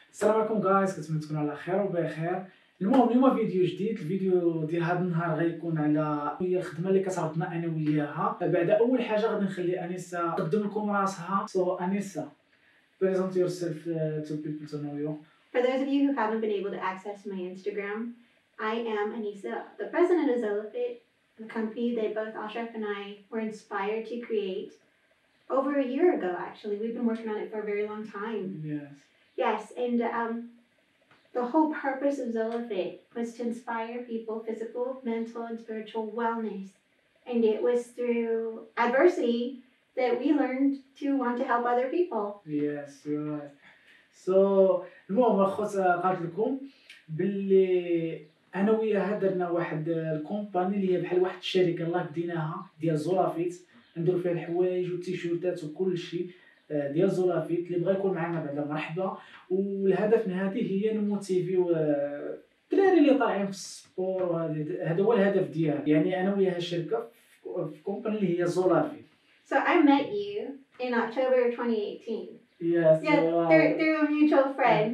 السلام عليكم جايز، كنتمنى تكونوا على خير وبخير. المهم اليوم فيديو جديد. الفيديو ديال هذا النهار غيكون على هي الخدمه اللي كتربطنا انا وياها. بعد اول حاجه غادي نخلي انيسه تقدم لكم راسها. انيسه, present yourself to people to know you. For those of you who haven't been able to access my Instagram, I am Anisa, the president of Zolafit, the company that both Ashraf and I were inspired to create over a year ago, actually. We've been working on it for a very long time. Yes, and the whole purpose of Zolafit was to inspire people physical, mental, and spiritual wellness. And it was through adversity that we learned to want to help other people. Yes, you're right. So المهم الخوت قالت لكم باللي انا وياها درنا واحد الكومباني اللي هي بحال واحد الشركه الله بديناها ديال زولافيت، نديرو فيها الحوايج والتيشيرتات وكل شيء ديال زولافيت. اللي بغى يكون معنا بعدا مرحبا. والهدف من هذه هي نموتيفيو الدراري اللي طالعين في السبور، هذا هو الهدف ديالها. يعني انا وياها الشركه في كومباني اللي هي زولافيت. So I met you in October 2018. Yes. Through a mutual friend.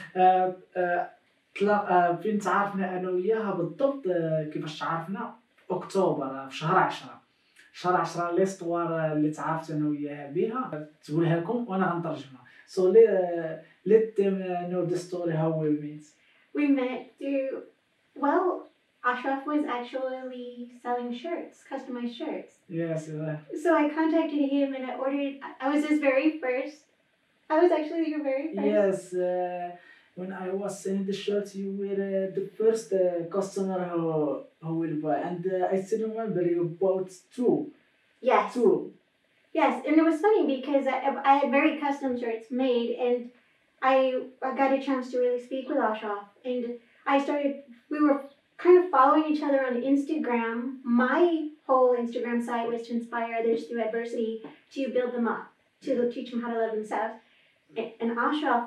فين تعرفنا انا وياها بالضبط؟ كيفاش تعرفنا؟ في اكتوبر، في شهر 10 ليستوار اللي تعرفت انا وياها بها تقولها لكم وانا غنترجمها. So let them know the story how we met. We met through, well, Ashraf was actually selling shirts, customized shirts. Yes. So I contacted him and I ordered. I was his very first. I was actually your very first. Yes. When I was selling the shirts, you were the first customer who will buy, and I still remember you bought two. Yes. Two. Yes, and it was funny because I had very custom shirts made, and I got a chance to really speak with Ashraf, and we were kind of following each other on Instagram. My whole Instagram site was to inspire others through adversity, to build them up, to teach them how to love themselves. And Ashraf,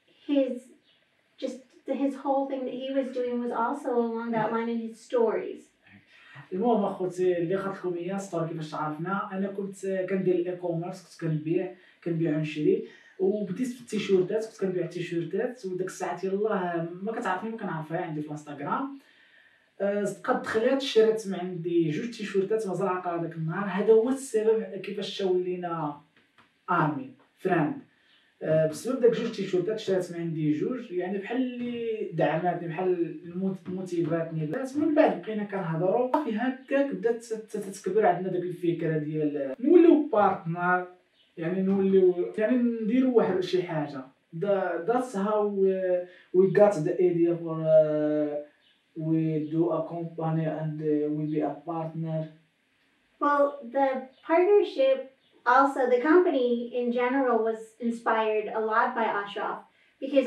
his whole thing that he was doing was also along that line in his stories. المهم اخوتي اللي خاطر لكم هي ستوري كيفاش تعرفنا. انا كنت كندير الاي كوميرس، كنت كنبيع ونشري، وبديت في التيشيرتات، كنت كنبيع التيشيرتات. وداك الساعات يلاه ما كتعرفني، ما كنعرفها عندي في الانستغرام. صدقات دخلت شريت من عندي 2 تيشيرتات مزرعه هذاك النهار. هذا هو السبب كيفاش ولينا امين فريند، بسبب داك 2 تيشيرتات شريت من عندي 2، يعني بحال اللي دعماتني، بحال موتيفاتني. من بعد بقينا كنهضروا في هكاك بدات تتكبر عندنا داك الفكره ديال نوليو بارتنر، يعني نوليو يعني نديرو واحد شي حاجه. That's how we got the idea for we do a company and we be a partner. Well, the partnership, also the company in general, was inspired a lot by Ashraf because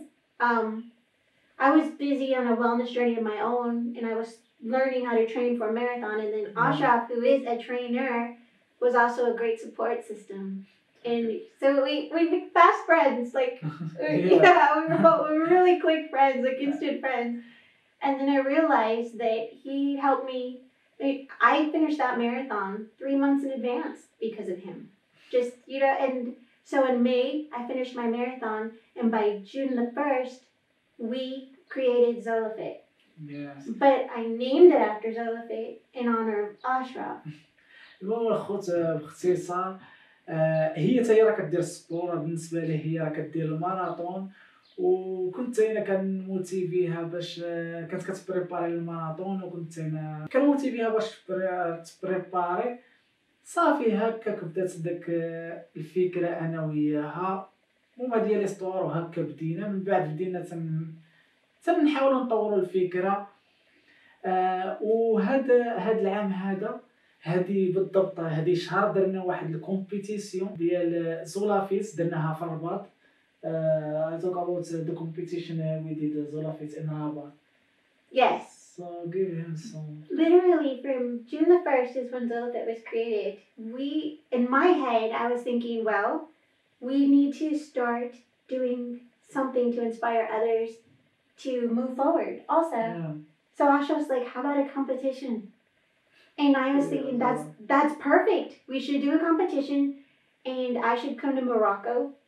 I was busy on a wellness journey of my own, and I was learning how to train for a marathon. And then Ashraf, who is a trainer, was also a great support system. And so we became fast friends. Like we were really quick friends, like instant friends. And then I realized that he helped me. I finished that marathon 3 months in advance because of him. And so in May, I finished my marathon, and by June the 1st, we created Zolafit. Yes. But I named it after Zolafit in honor of Ashraf. المهم الخوت باختصار هي حتى هي راه كدير السبور. بالنسبه لي هي راه كدير الماراطون، وكنت انا كنموتيفيها باش كانت كتبريباري الماراطون، وكنت انا كنموتيفيها باش تبريباري. صافي هكاك بدات داك الفكره انا وياها، هما ديال ليستوار، وهكا بدينا. من بعد بدينا تنحاولوا نطوروا الفكره. وهذا العام هذه بالضبط هذه شهر درنا واحد الكومبيتيسيون ديال زولافيت، درناها في الرباط. I talk about the competition we did Zolafit in Rabat. Yes. So give him some. Literally from June the 1st is when Zolafit was created. In my head, I was thinking, well, we need to start doing something to inspire others to move forward also. Yeah. So Asha was like, how about a competition? And I was thinking, that's perfect. We should do a competition, and I should come to Morocco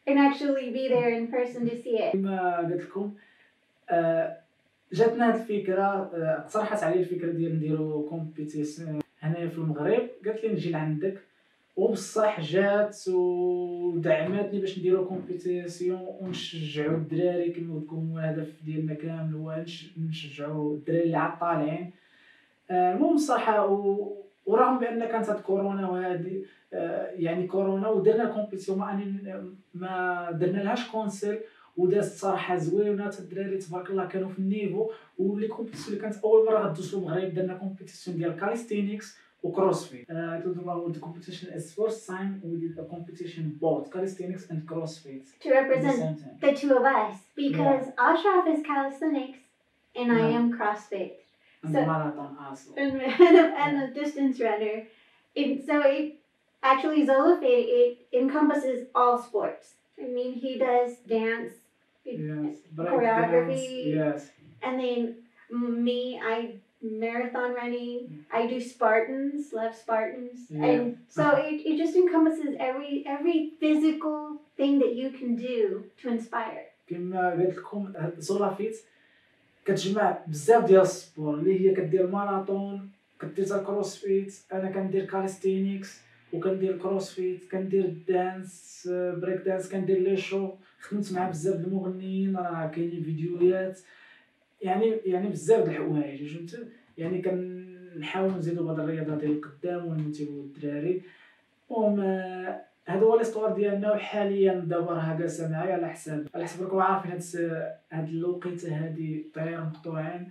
and actually be there in person to see it. كما قلت لكم جاتنا هاد الفكره، اقترحت علي الفكره ديال نديرو كومبيتيسيون هنايا في المغرب. قالت لي نجي لعندك، وبصح جات ودعمتني باش نديرو كومبيتيسيون ونشجعوا الدراري. كما قلت لكم الهدف ديالنا كامل هو نشجعوا الدراري اللي عاد طالعين. المهم الصراحه ورغم بان كانت هاد كورونا وهذه يعني كورونا ودرنا الكومبيتيسيون ما درنا لهاش كونسيل، ودازت صراحه زوينه. الدراري تبارك الله كانوا في النيفو. ولي كومبيتيسيون اللي كانت اول مره غدوز في المغرب درنا كومبيتيسيون ديال كاليستينيكس وكروسفيت. I told them about the competition is first time we did a competition both calisthenics and crossfit To represent the two of us, because Ashraf is calisthenics and I am CrossFit. and So- marathon also. And a distance runner. So it actually Zolofit, it encompasses all sports. I mean, he does dance, Yes, break choreography. dance, yes. And then me, I marathon running. I do Spartans, love Spartans. Yeah. And so it just encompasses every physical thing that you can do to inspire. كما قلت لكم زولافيت كتجمع بزاف ديال السبور اللي هي كدير ماراثون، كدير كروسفيت. انا كندير كاليستينيكس وكندير كروسفيت، كندير دانس بريك دانس، كندير لي شو. خدمت مع بزاف د المغنيين، راه كاينين فيديوهات، يعني بزاف د الحوايج فهمت. يعني كنحاول نزيدو بعض الرياضات ديال القدام ونموتيفو الدراري. المهم هذا هو الاستوار ديالنا. وحاليا دابا راه جالسه معايا على حساب راكم عارفين هاد الوقيته هادي الطيار مقطوعين.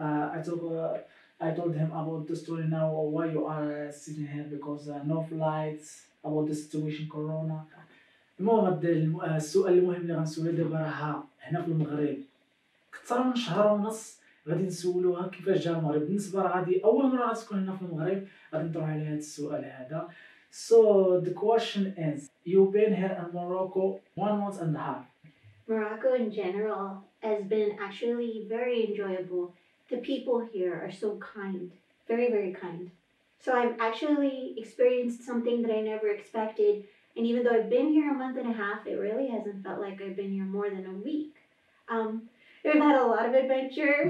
I told him about the story now why you are sitting here because no flights about the situation corona. المهم السؤال المهم اللي غنسولو دابا راه هنا في المغرب اكثر من شهر ونص غادي نسولوها كيفاش جا المغرب. بالنسبه راه غادي اول مره غتكون هنا في المغرب، غادي نطرحوا على هذا السؤال هذا. So the question is, you've been here in Morocco 1 month and a half. Morocco in general has been actually very enjoyable. The people here are so kind, very, very kind. So I've actually experienced something that I never expected. And even though I've been here a month and a half, it really hasn't felt like I've been here more than a week. We've had a lot of adventure.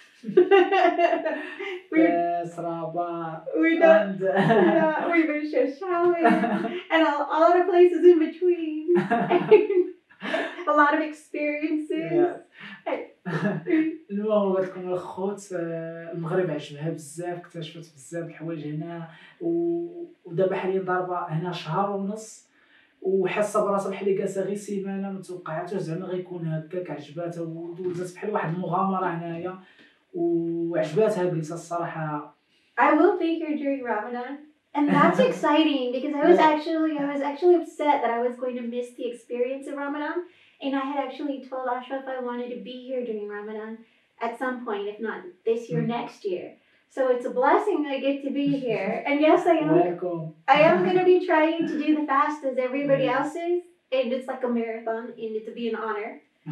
Yes, Rabat. We're not. And We've been showering and a lot of places in between. A lot of experiences. yes. المهم قلت لكم الخوت المغرب عجبها بزاف، اكتشفت بزاف الحوايج هنا. ودابا حاليا ضاربه هنا شهر ونص، وحاسه براسها بحال اللي جالسه غير سيمانه، متوقعاتش زعما غيكون هكاك. عجباتها ودازت بحال واحد المغامره هنايا وعجباتها الجلسه الصراحه. I will be here during Ramadan, and that's exciting because I was actually upset that I was going to miss the experience of Ramadan, and I had actually told Ashraf I wanted to be here during Ramadan at some point, if not this year, next year. So it's a blessing I get to be here, and yes, Welcome. I am going to be trying to do the fast as everybody else is, and it's like a marathon, and it'll be an honor.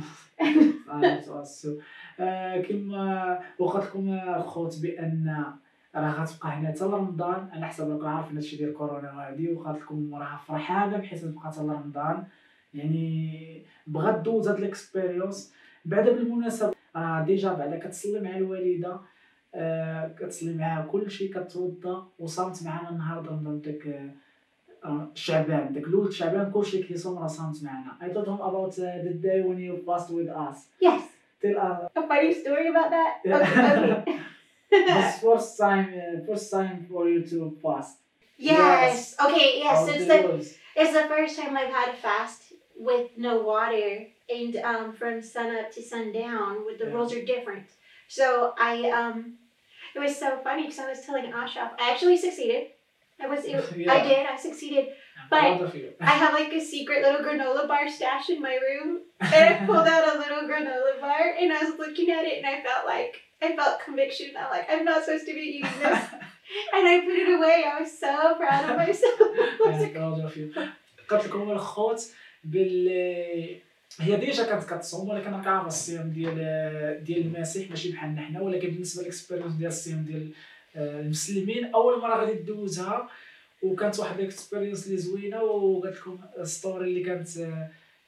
كما وقت لكم الخوت بان راه غتبقى هنا حتى لرمضان. على حسب راكم عارفين هادشي ديال كورونا وهادي، وقت لكم راه فرحانه بحيث تبقى حتى لرمضان. يعني بغات دوز هاد الاكسبيريونس. بعدا بالمناسبه راه ديجا بعدا كتصلي مع الوالده، كتصلي معاها كلشي، كتوضا وصامت معنا النهار رمضان داك شعبان، داك الاول شعبان كلشي كيصوم راه صامت معنا. I told him about the day when you fast with us. Yes. Tell us A funny story about that? Okay. this first time for you to fast. Yes. Okay, yes. How It's the rules. it's the first time I've had a fast with no water, and from sun up to sundown, with the Yeah. rules are different. So it was so funny because I was telling Ashraf, I actually succeeded. Yeah. I did. I succeeded. I'm But proud of you. I have like a secret little granola bar stashed in my room, and I pulled out a little granola bar, and I was looking at it, and I felt conviction. I'm like, I'm not supposed to be eating this, and I put it away. I was so proud of myself. I was I'm like, proud of you. قلت لكم الخوت باللي هي ديجا كانت كتصوم، ولكن راك عارف الصيام ديال المسيح ماشي بحالنا حنا. ولكن بالنسبه للاكسبيريونس ديال الصيام ديال المسلمين اول مره غادي دوزها، وكانت واحد الاكسبيريونس اللي زوينه. وقلت لكم ستوري اللي كانت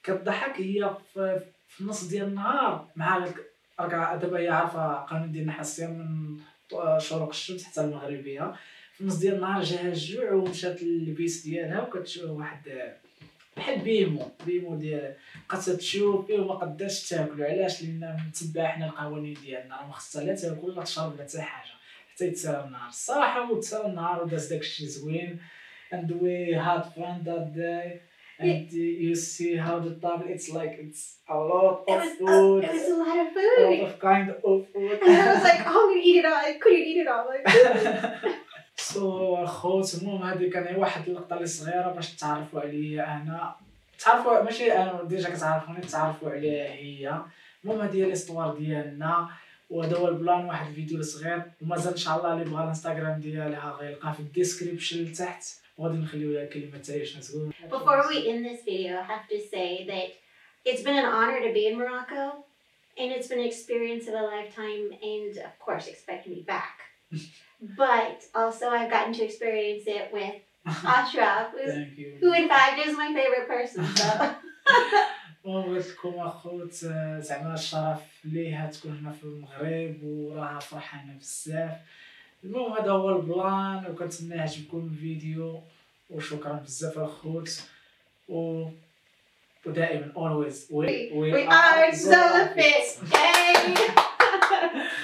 كتضحك هي في النص ديال النهار مع راك دابا هي عارفه قانون ديال النحاسيه من شروق الشمس حتى المغربيه. في النص ديال النهار جاها الجوع ومشات للبيس ديالها وكتشوف واحد بحال بيمو ديال بقات تشوف فيه وما قداش تاكلو. علاش؟ لان متبعه حنا القوانين ديالنا راه ما خصها لا تاكل لا تشرب لا حتى حاجه حتى يتسالى النهار. الصراحه وتسالى النهار وداز داكشي زوين and we had fun that day and you see how the table it's like it's a lot of food. It was a lot of A food. lot of kind of food. And I was like, oh, I'm gonna eat it all. I couldn't eat it all. Like, سو الخوت المهم هادي كان واحد اللقطه اللي صغيره باش تعرفوا عليا انا، تعرفوا ماشي انا ديجا كتعرفوني تعرفوا عليها هي. المهم هادي هي الاستوار ديالنا وهذا هو البلان. واحد الفيديو صغير ومازال ان شاء الله اللي بغى الانستغرام ديالها غيلقاه في الديسكريبشن لتحت وغادي نخليو لها كلمه حتى شنو تقول. before we end this video, I have to say that it's been an honor to be in Morocco, and it's been an experience of a lifetime, and of course, expect me back. But also, I've gotten to experience it with Ashraf, Thank you. who in fact is my favorite person. So. بغيت لكم اخوت زعما الشرف ليها تكون هنا في المغرب وراها فرحانه بزاف. المهم هذا هو البلان وكنتمنى يعجبكم الفيديو وشكرا بزاف اخوت ودائما always we We are Zola Fit. Yay!